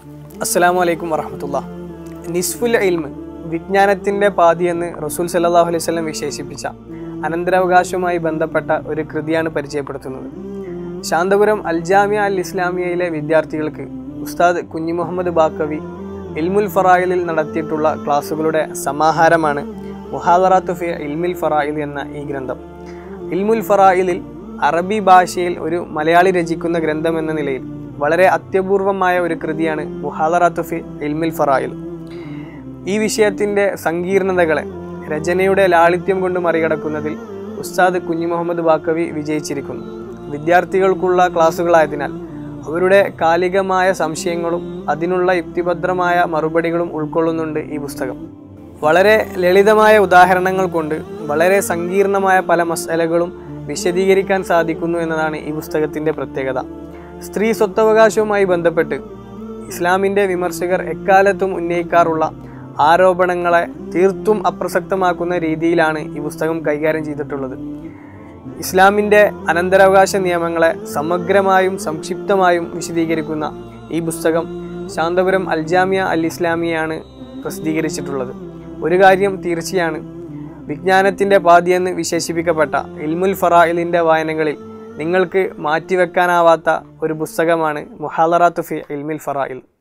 അസ്സലാമു അലൈക്കും വറഹ്മത്തുള്ളാഹി. നിസ്ഫുൽ ഇൽമ്, വിജ്ഞാനത്തിൻ്റെ പാതിയെന്ന് റസൂൽ സല്ലല്ലാഹു അലൈഹി വസല്ലം വിശേഷിപ്പിച്ച അനന്തരാവകാശവുമായി ബന്ധപ്പെട്ട ഒരു കൃതിയാണ് പരിചയപ്പെടുത്തുന്നത്. ശാന്തപുരം അൽ ജാമിയ അൽ ഇസ്ലാമിയയിലെ വിദ്യാർത്ഥികൾക്ക് ഉസ്താദ് കുഞ്ഞി മുഹമ്മദ് ബാക്കവി ഇൽമുൽ ഫറായിലിൽ നടത്തിയിട്ടുള്ള ക്ലാസുകളുടെ സമാഹാരമാണ് മുഹാദറാത്തു ഫി ഇൽമുൽ ഫറായിൽ എന്ന ഈ ഗ്രന്ഥം. ഇൽമുൽ ഫറായിലിൽ അറബി ഭാഷയിൽ ഒരു മലയാളി രചിക്കുന്ന ഗ്രന്ഥം എന്ന നിലയിൽ വളരെ അത്യപൂർവമായ ഒരു കൃതിയാണ് മുഹാദറാത്തു ഫി ഇൽമുൽ ഫറായിൽ. ഈ വിഷയത്തിൻ്റെ സങ്കീർണതകളെ രചനയുടെ ലാളിത്യം കൊണ്ട് മറികടക്കുന്നതിൽ ഉസ്താദ് കുഞ്ഞി മുഹമ്മദ് ബാക്കവി വിജയിച്ചിരിക്കുന്നു. വിദ്യാർത്ഥികൾക്കുള്ള ക്ലാസുകളായതിനാൽ അവരുടെ കാലികമായ സംശയങ്ങളും അതിനുള്ള യുക്തിഭദ്രമായ മറുപടികളും ഉൾക്കൊള്ളുന്നുണ്ട് ഈ പുസ്തകം. വളരെ ലളിതമായ ഉദാഹരണങ്ങൾ കൊണ്ട് വളരെ സങ്കീർണമായ പല മസലകളും വിശദീകരിക്കാൻ സാധിക്കുന്നു എന്നതാണ് ഈ പുസ്തകത്തിൻ്റെ പ്രത്യേകത. സ്ത്രീ സ്വത്തവകാശവുമായി ബന്ധപ്പെട്ട് ഇസ്ലാമിൻ്റെ വിമർശകർ എക്കാലത്തും ഉന്നയിക്കാറുള്ള ആരോപണങ്ങളെ തീർത്തും അപ്രസക്തമാക്കുന്ന രീതിയിലാണ് ഈ പുസ്തകം കൈകാര്യം ചെയ്തിട്ടുള്ളത്. ഇസ്ലാമിൻ്റെ അനന്തരാവകാശ നിയമങ്ങളെ സമഗ്രമായും സംക്ഷിപ്തമായും വിശദീകരിക്കുന്ന ഈ പുസ്തകം ശാന്തപുരം അൽ ജാമിയ അൽ ഇസ്ലാമിയാണ് പ്രസിദ്ധീകരിച്ചിട്ടുള്ളത്. ഒരു കാര്യം തീർച്ചയാണ്, വിജ്ഞാനത്തിൻ്റെ പാതിയെന്ന് വിശേഷിപ്പിക്കപ്പെട്ട ഇൽമുൽ ഫറായിലിൻ്റെ വായനകളിൽ നിങ്ങൾക്ക് മാറ്റിവെക്കാനാവാത്ത ഒരു പുസ്തകമാണ് മുഹാദറാത്തു ഫി ഇൽമുൽ ഫറായിൽ.